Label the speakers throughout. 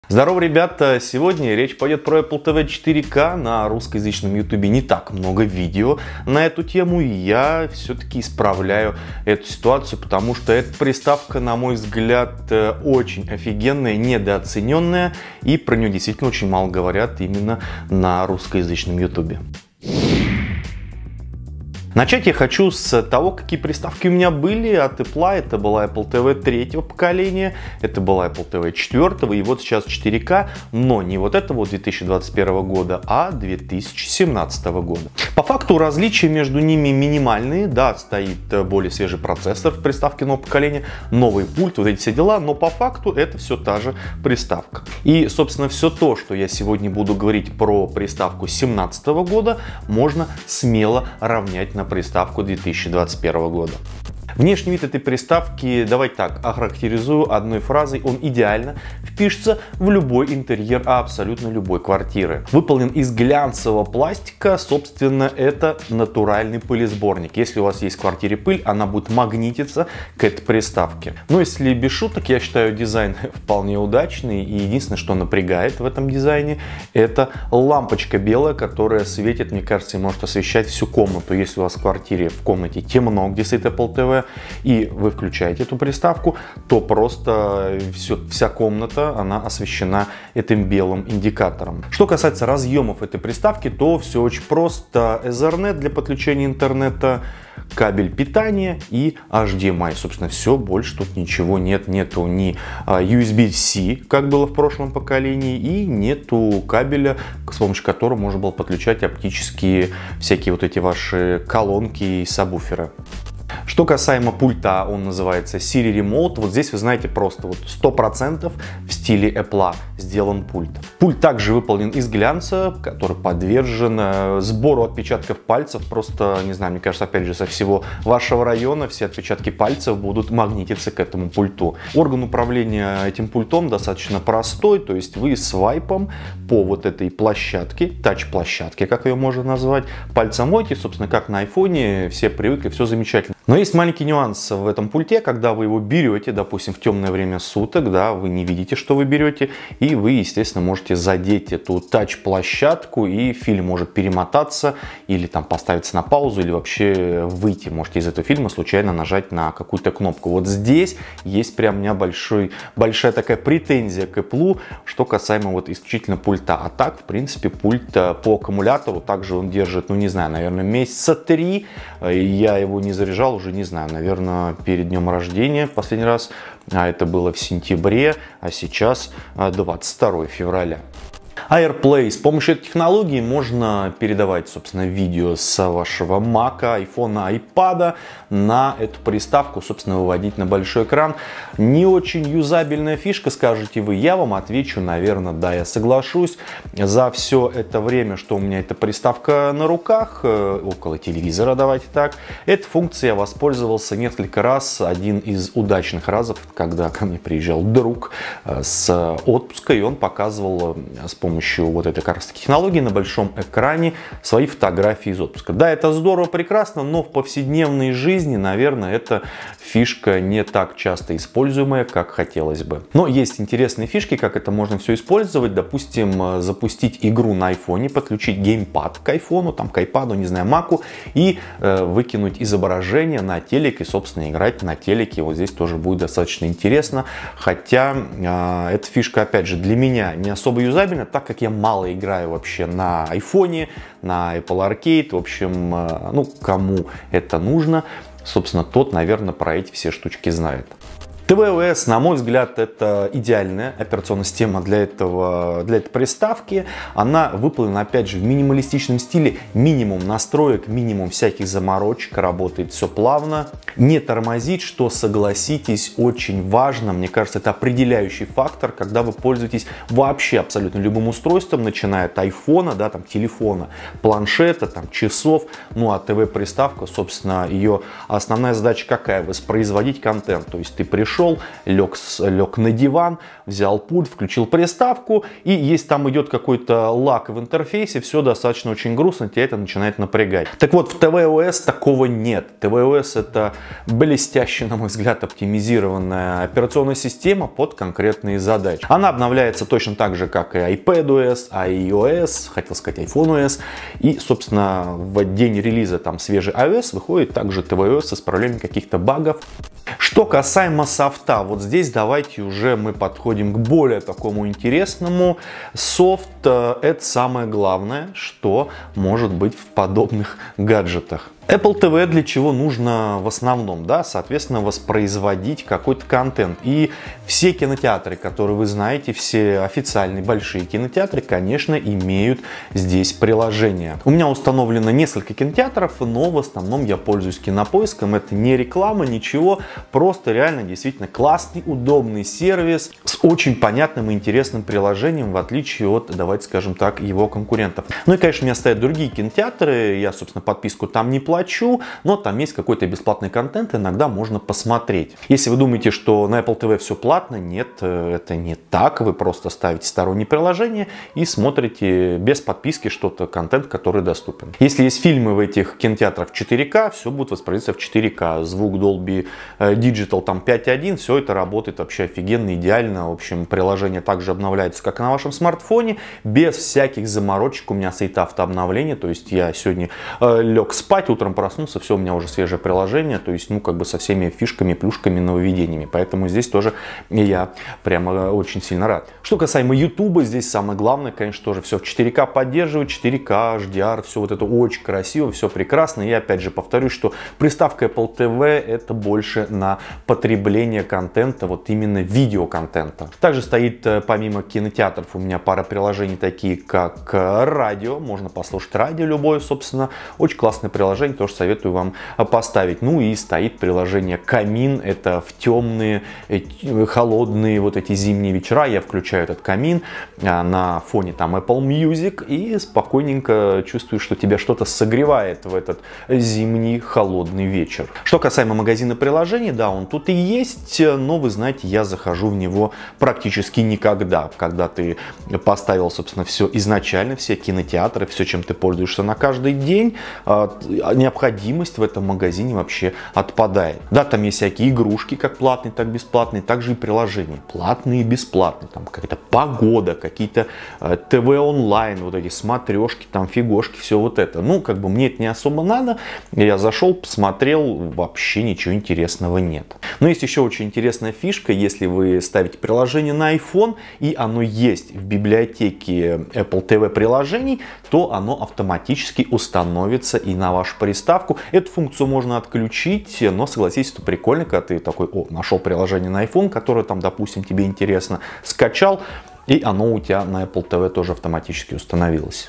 Speaker 1: Здорово, ребята! Сегодня речь пойдет про Apple TV 4K. На русскоязычном YouTube не так много видео на эту тему, и я все-таки исправляю эту ситуацию, потому что эта приставка, на мой взгляд, очень офигенная, недооцененная, и про нее действительно очень мало говорят именно на русскоязычном YouTube. Начать я хочу с того, какие приставки у меня были от Apple. Это была Apple TV 3-го поколения, это была Apple TV 4-го и вот сейчас 4K, но не вот этого 2021 года, а 2017 года. По факту различия между ними минимальные, да, стоит более свежий процессор в приставке нового поколения, новый пульт, вот эти все дела, но по факту это все та же приставка. И, собственно, все то, что я сегодня буду говорить про приставку 2017 года, можно смело равнять на приставку 2021 года. Внешний вид этой приставки, давайте так, охарактеризую одной фразой: он идеально впишется в любой интерьер абсолютно любой квартиры. Выполнен из глянцевого пластика, собственно, это натуральный пылесборник. Если у вас есть в квартире пыль, она будет магнититься к этой приставке. Но если без шуток, я считаю дизайн вполне удачный, и единственное, что напрягает в этом дизайне, это лампочка белая, которая светит, мне кажется, и может освещать всю комнату. Если у вас в квартире, в комнате темно, где стоит Apple TV, и вы включаете эту приставку, то просто вся комната, она освещена этим белым индикатором. Что касается разъемов этой приставки, то все очень просто. Ethernet для подключения интернета, кабель питания и HDMI. Собственно, все, больше тут ничего нет. Нету ни USB-C, как было в прошлом поколении, и нету кабеля, с помощью которого можно было подключать оптические всякие вот эти ваши колонки и сабвуферы. Что касаемо пульта, он называется Siri Remote. Вот здесь вы знаете просто вот 100% в стиле Apple сделан пульт. Пульт также выполнен из глянца, который подвержен сбору отпечатков пальцев. Просто, не знаю, мне кажется, опять же, со всего вашего района все отпечатки пальцев будут магнититься к этому пульту. Орган управления этим пультом достаточно простой, то есть вы свайпом по вот этой площадке, тач-площадке, как ее можно назвать, пальцем моете, собственно, как на айфоне, все привыкли, все замечательно. Но есть маленький нюанс в этом пульте, когда вы его берете, допустим, в темное время суток, да, вы не видите, что вы берете, и вы, естественно, можете задеть эту тач-площадку, и фильм может перемотаться, или там поставиться на паузу, или вообще выйти. Можете из этого фильма случайно нажать на какую-то кнопку. Вот здесь есть прям у меня большая такая претензия к Apple, что касаемо вот исключительно пульта. А так, в принципе, пульт по аккумулятору, также он держит, ну не знаю, наверное, месяца 3, я его не заряжал уже, не знаю, наверное, перед днем рождения последний раз, а это было в сентябре, а сейчас 22 февраля. AirPlay. С помощью этой технологии можно передавать, собственно, видео с вашего Mac, iPhone, iPad на эту приставку, собственно, выводить на большой экран. Не очень юзабельная фишка, скажете вы. Я вам отвечу, наверное, да, я соглашусь. За все это время, что у меня эта приставка на руках, около телевизора, давайте так, этой функцией я воспользовался несколько раз. Один из удачных разов, когда ко мне приезжал друг с отпуска, и он показывал с помощью вот этой как раз технологии на большом экране свои фотографии из отпуска. Да, это здорово, прекрасно, но в повседневной жизни, наверное, эта фишка не так часто используемая, как хотелось бы. Но есть интересные фишки, как это можно все использовать. Допустим, запустить игру на айфоне, подключить геймпад к айфону, там, к айпаду, не знаю, маку, и выкинуть изображение на телек и, собственно, играть на телеке. Вот здесь тоже будет достаточно интересно. Хотя эта фишка, опять же, для меня не особо юзабельна, так как я мало играю вообще на айфоне, на Apple Arcade. В общем, ну, кому это нужно, собственно, тот, наверное, про эти все штучки знает. tvOS, на мой взгляд, это идеальная операционная система для этой приставки. Она выполнена, опять же, в минималистичном стиле. Минимум настроек, минимум всяких заморочек, работает все плавно. Не тормозит, что, согласитесь, очень важно. Мне кажется, это определяющий фактор, когда вы пользуетесь вообще абсолютно любым устройством, начиная от айфона, да, там, телефона, планшета, там, часов. Ну, а ТВ-приставка, собственно, ее основная задача какая? Воспроизводить контент. То есть ты пришел, пришел, лег на диван, взял пульт, включил приставку, и если там идет какой-то лаг в интерфейсе, все достаточно очень грустно, тебя это начинает напрягать. Так вот, в tvOS такого нет. tvOS это блестяще, на мой взгляд, оптимизированная операционная система под конкретные задачи. Она обновляется точно так же, как и iPadOS, iOS, хотел сказать iPhoneOS, и, собственно, в день релиза там свежий iOS выходит также tvOS с исправлением каких-то багов. Что касаемо софта, вот здесь давайте уже мы подходим к более такому интересному. Софт — это самое главное, что может быть в подобных гаджетах. Apple TV для чего нужно в основном, да, соответственно, воспроизводить какой-то контент. И все кинотеатры, которые вы знаете, все официальные большие кинотеатры, конечно, имеют здесь приложение. У меня установлено несколько кинотеатров, но в основном я пользуюсь Кинопоиском. Это не реклама, ничего, просто реально действительно классный, удобный сервис с очень понятным и интересным приложением, в отличие от, давайте скажем так, его конкурентов. Ну и, конечно, у меня стоят другие кинотеатры, я, собственно, подписку там не плачу, но там есть какой-то бесплатный контент, иногда можно посмотреть. Если вы думаете, что на Apple TV все платно, нет, это не так. Вы просто ставите стороннее приложение и смотрите без подписки что-то, контент, который доступен. Если есть фильмы в этих кинотеатрах в 4К, все будет воспроизводиться в 4К. Звук Dolby Digital там 5.1, все это работает вообще офигенно, идеально. В общем, приложение также обновляется, как и на вашем смартфоне, без всяких заморочек. У меня стоит автообновление, то есть я сегодня лег спать, утром проснулся, все, у меня уже свежее приложение, то есть, ну, как бы со всеми фишками, плюшками, нововведениями. Поэтому здесь тоже я прямо очень сильно рад. Что касаемо YouTube, здесь самое главное, конечно, тоже все в 4К поддерживает, 4К, HDR, все вот это очень красиво, все прекрасно. И опять же повторюсь, что приставка Apple TV это больше на потребление контента, вот именно видеоконтента. Также стоит, помимо кинотеатров, у меня пара приложений, такие как радио, можно послушать радио любое, собственно, очень классное приложение, тоже советую вам поставить. Ну и стоит приложение Камин, это в темные, холодные вот эти зимние вечера я включаю этот камин на фоне там Apple Music и спокойненько чувствую, что тебя что-то согревает в этот зимний холодный вечер. Что касаемо магазина приложений, да, он тут и есть, но вы знаете, я захожу в него практически никогда. Когда ты поставил, собственно, все изначально, все кинотеатры, все, чем ты пользуешься на каждый день, необходимость в этом магазине вообще отпадает. Да, там есть всякие игрушки, как платные, так и бесплатные, также и приложения, платные и бесплатные, там какая-то погода, какие-то ТВ онлайн, вот эти смотрешки, там фигошки, все вот это. Ну, как бы мне это не особо надо, я зашел, посмотрел, вообще ничего интересного нет. Но есть еще очень интересная фишка, если вы ставите приложение на iPhone, и оно есть в библиотеке Apple TV приложений, то оно автоматически установится и на вашу приставку. Эту функцию можно отключить, но согласитесь, это прикольно, когда ты такой, о, нашел приложение на iPhone, которое там, допустим, тебе интересно, скачал, и оно у тебя на Apple TV тоже автоматически установилось.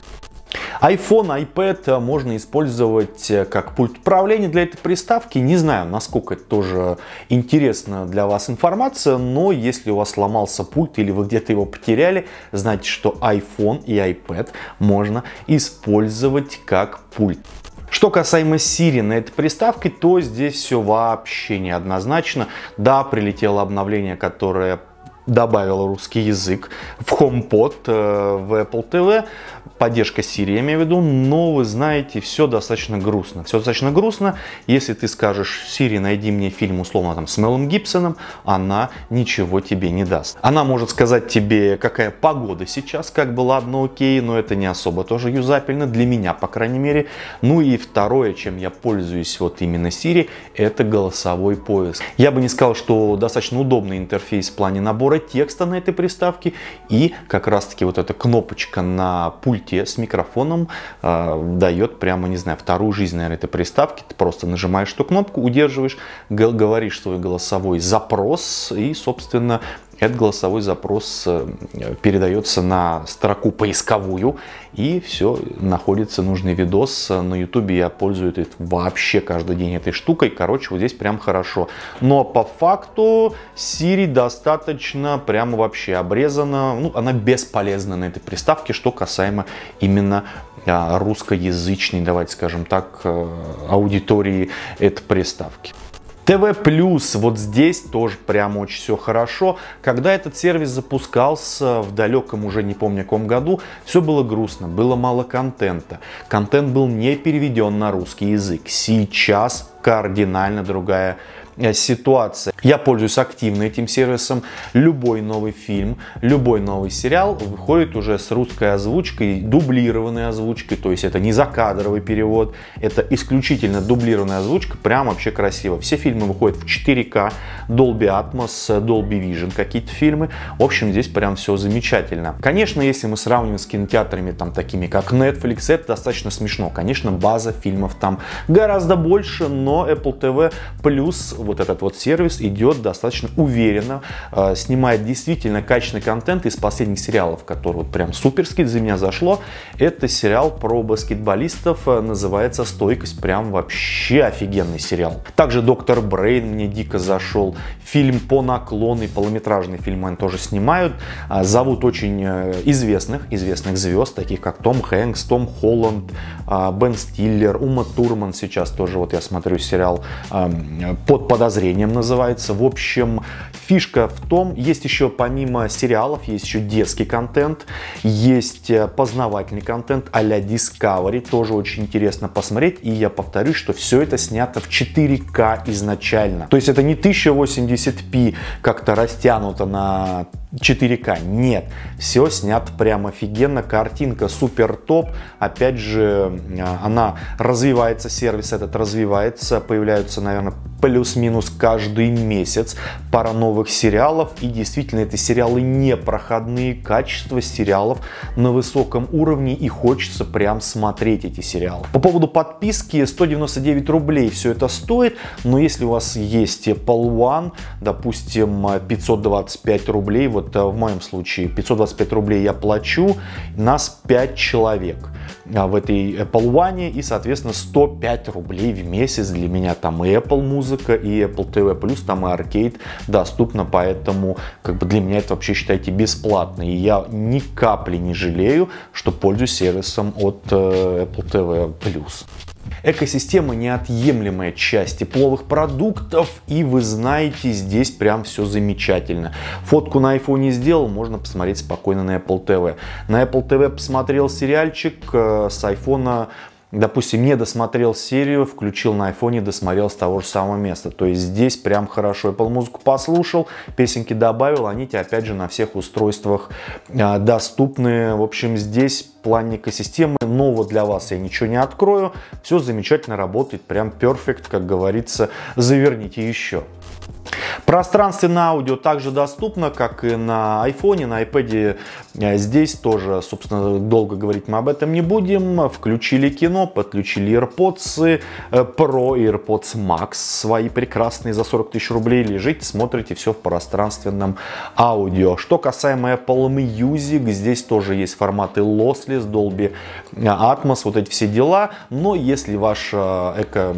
Speaker 1: iPhone, iPad можно использовать как пульт управления для этой приставки. Не знаю, насколько это тоже интересна для вас информация, но если у вас сломался пульт или вы где-то его потеряли, знайте, что iPhone и iPad можно использовать как пульт. Что касаемо Siri на этой приставке, то здесь все вообще неоднозначно. Да, прилетело обновление, которое добавило русский язык в HomePod в Apple TV. Поддержка Siri, я имею в виду, но вы знаете, все достаточно грустно. Все достаточно грустно. Если ты скажешь Siri, найди мне фильм, условно, там, с Мелом Гибсоном, она ничего тебе не даст. Она может сказать тебе, какая погода сейчас, как бы, ладно, окей, но это не особо тоже юзабельно, для меня, по крайней мере. Ну и второе, чем я пользуюсь вот именно Siri, это голосовой поиск. Я бы не сказал, что достаточно удобный интерфейс в плане набора текста на этой приставке, и как раз таки вот эта кнопочка на пульте с микрофоном дает прямо, не знаю, вторую жизнь, наверное, этой приставки. Ты просто нажимаешь эту кнопку, удерживаешь, говоришь свой голосовой запрос, и, собственно, этот голосовой запрос передается на строку поисковую, и все, находится нужный видос. На YouTube я пользуюсь вообще каждый день этой штукой. Короче, вот здесь прям хорошо. Но по факту Siri достаточно прямо вообще обрезана. Ну, она бесполезна на этой приставке, что касаемо именно русскоязычной, давайте скажем так, аудитории этой приставки. ТВ Плюс, вот здесь тоже прям очень все хорошо. Когда этот сервис запускался в далеком, уже не помню каком году, все было грустно, было мало контента. Контент был не переведен на русский язык. Сейчас кардинально другая ситуация. Я пользуюсь активно этим сервисом. Любой новый фильм, любой новый сериал выходит уже с русской озвучкой, дублированной озвучкой. То есть это не закадровый перевод, это исключительно дублированная озвучка. Прям вообще красиво. Все фильмы выходят в 4К, Dolby Atmos, Dolby Vision какие-то фильмы. В общем, здесь прям все замечательно. Конечно, если мы сравниваем с кинотеатрами, там такими как Netflix, это достаточно смешно. Конечно, база фильмов там гораздо больше, но Apple TV Plus, вот этот вот сервис, идет достаточно уверенно, снимает действительно качественный контент из последних сериалов, который вот прям суперский для меня зашло. Это сериал про баскетболистов, называется «Стойкость», прям вообще офигенный сериал. Также «Доктор Брейн» мне дико зашел, фильм «По наклону», полнометражный фильм они тоже снимают, зовут очень известных звезд, таких как Том Хэнкс, Том Холланд, Бен Стиллер, Ума Турман сейчас тоже, вот я смотрю сериал «Под подозрением» называется. В общем, фишка в том, есть еще помимо сериалов, есть еще детский контент, есть познавательный контент а-ля Discovery, тоже очень интересно посмотреть. И я повторюсь, что все это снято в 4К изначально. То есть это не 1080p как-то растянуто на 4К. Нет, все снято прям офигенно, картинка супер топ. Опять же, она развивается, сервис этот развивается, появляются, наверное, плюс-минус каждый месяц пара новых сериалов. И действительно, это сериалы непроходные, качество сериалов на высоком уровне, и хочется прям смотреть эти сериалы. По поводу подписки, 199 рублей все это стоит, но если у вас есть Apple One, допустим, 525 рублей, вот в моем случае 525 рублей я плачу, нас 5 человек в этой Apple One, и, соответственно, 105 рублей в месяц для меня там и Apple музыка, и Apple TV+, там и Arcade доступно, поэтому как бы для меня это вообще, считайте, бесплатно, и я ни капли не жалею, что пользуюсь сервисом от Apple TV+. Экосистема — неотъемлемая часть тепловых продуктов, и вы знаете, здесь прям все замечательно. Фотку на iPhone сделал, можно посмотреть спокойно на Apple TV. На Apple TV посмотрел сериальчик, с iPhone, допустим, не досмотрел серию, включил на iPhone, досмотрел с того же самого места. То есть здесь прям хорошо. Apple музыку послушал, песенки добавил, они тебе опять же на всех устройствах доступны. В общем, здесь в плане экосистемы нового для вас я ничего не открою. Все замечательно работает, прям перфект, как говорится, заверните еще. Пространственное аудио также доступно, как и на iPhone, на iPad. Здесь тоже, собственно, долго говорить мы об этом не будем. Включили кино, подключили AirPods Pro и AirPods Max свои прекрасные за 40 тысяч рублей. Лежите, смотрите, все в пространственном аудио. Что касаемо Apple Music, здесь тоже есть форматы Lossless, Dolby Atmos, вот эти все дела. Но если ваша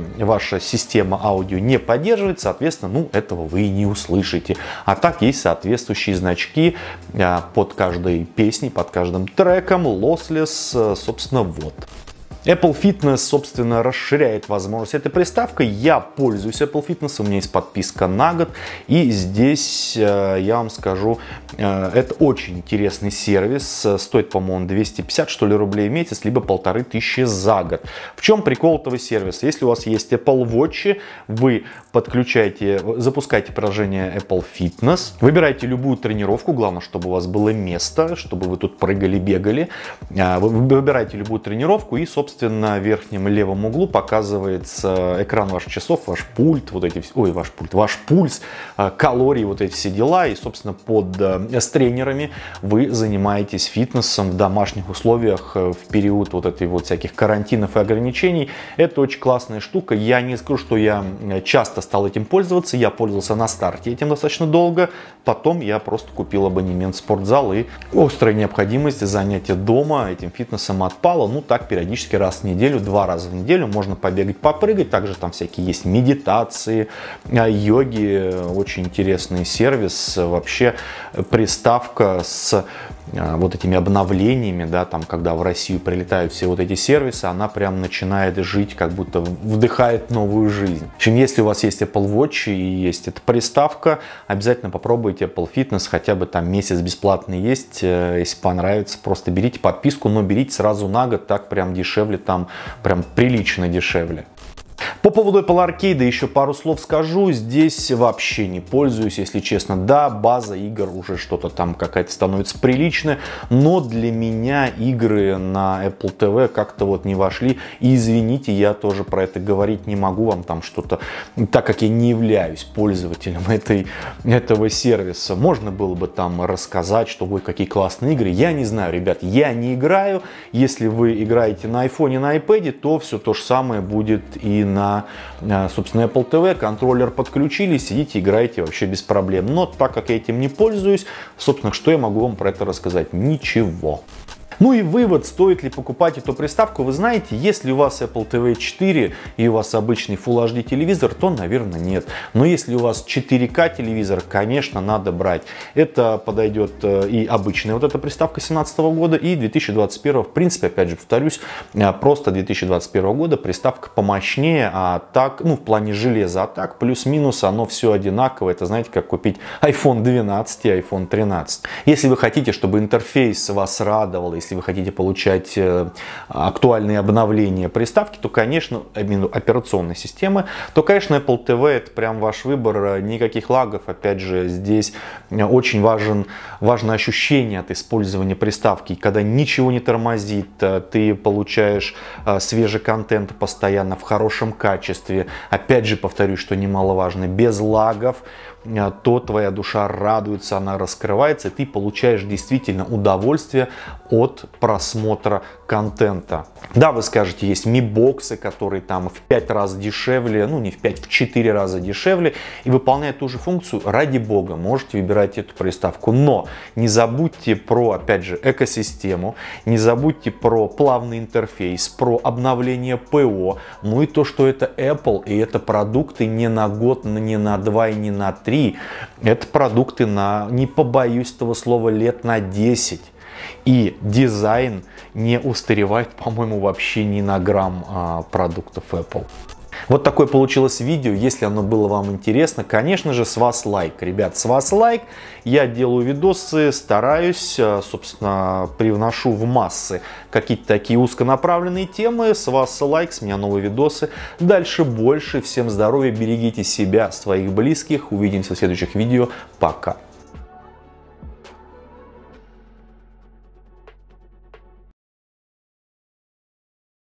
Speaker 1: система аудио не поддерживает, соответственно, ну, этого вы и не услышите. А так есть соответствующие значки под каждой песней, под каждым треком. Lossless, собственно, вот. Apple Fitness, собственно, расширяет возможность этой приставкой. Я пользуюсь Apple Fitness, у меня есть подписка на год. И здесь, я вам скажу, это очень интересный сервис. Стоит, по-моему, 250, что ли, рублей в месяц, либо 1500 за год. В чем прикол этого сервиса? Если у вас есть Apple Watch, вы запускаете приложение Apple Fitness, выбираете любую тренировку, главное, чтобы у вас было место, чтобы вы тут прыгали, бегали. Вы выбираете любую тренировку, и, собственно, в верхнем левом углу показывается экран ваших часов, ваш пульт, ваш пульс, калории, вот эти все дела. И, собственно, с тренерами вы занимаетесь фитнесом в домашних условиях в период вот этой вот всяких карантинов и ограничений. Это очень классная штука. Я не скажу, что я часто стал этим пользоваться. Я пользовался на старте этим достаточно долго. Потом я просто купил абонемент в спортзал, и острая необходимость занятия дома этим фитнесом отпала. Ну, так периодически раз в неделю, 2 раза в неделю можно побегать, попрыгать. Также там всякие есть медитации, йоги. Очень интересный сервис. Вообще приставка с вот этими обновлениями, да, там, когда в Россию прилетают все вот эти сервисы, она прям начинает жить, как будто вдыхает новую жизнь. В общем, если у вас есть Apple Watch и есть эта приставка, обязательно попробуйте Apple Fitness, хотя бы там месяц бесплатный есть, если понравится, просто берите подписку, но берите сразу на год, так прям дешевле, там прям прилично дешевле. По поводу Apple Arcade еще пару слов скажу. Здесь вообще не пользуюсь, если честно. Да, база игр уже что-то там какая-то становится приличная, но для меня игры на Apple TV как-то вот не вошли. И извините, я тоже про это говорить не могу вам там что-то, так как я не являюсь пользователем этого сервиса. Можно было бы там рассказать, что ой, какие классные игры. Я не знаю, ребят, я не играю. Если вы играете на iPhone и на iPad, то все то же самое будет и на, собственно, Apple TV, контроллер подключили, сидите, играете вообще без проблем. Но так как я этим не пользуюсь, собственно, что я могу вам про это рассказать? Ничего. Ну и вывод, стоит ли покупать эту приставку, вы знаете, если у вас Apple TV 4 и у вас обычный Full HD телевизор, то, наверное, нет. Но если у вас 4К телевизор, конечно, надо брать. Это подойдет и обычная вот эта приставка 2017 года, и 2021, в принципе, опять же, повторюсь, просто 2021 года приставка помощнее, а так, ну, в плане железа, а так, плюс-минус, оно все одинаково. Это, знаете, как купить iPhone 12 и iPhone 13. Если вы хотите, чтобы интерфейс вас радовал, если вы хотите получать актуальные обновления приставки, то, конечно, операционной системы, то, конечно, Apple TV это прям ваш выбор, никаких лагов. Опять же, здесь очень важно ощущение от использования приставки, когда ничего не тормозит, ты получаешь свежий контент постоянно в хорошем качестве. Опять же, повторюсь, что немаловажно, без лагов, то твоя душа радуется, она раскрывается, и ты получаешь действительно удовольствие от просмотра контента. Да, вы скажете, есть Mi-боксы, которые там в 5 раз дешевле, ну не в 5, в 4 раза дешевле, и выполняют ту же функцию. Ради бога, можете выбирать эту приставку, но не забудьте про, опять же, экосистему, не забудьте про плавный интерфейс, про обновление ПО, ну и то, что это Apple, и это продукты не на год, не на 2 и не на 3, это продукты на, не побоюсь этого слова, лет на 10. И дизайн не устаревает, по-моему, вообще ни на грамм продуктов Apple. Вот такое получилось видео. Если оно было вам интересно, конечно же, с вас лайк. Ребят, с вас лайк. Я делаю видосы, стараюсь, собственно, привношу в массы какие-то такие узконаправленные темы. С вас лайк, с меня новые видосы. Дальше больше. Всем здоровья, берегите себя, своих близких. Увидимся в следующих видео. Пока.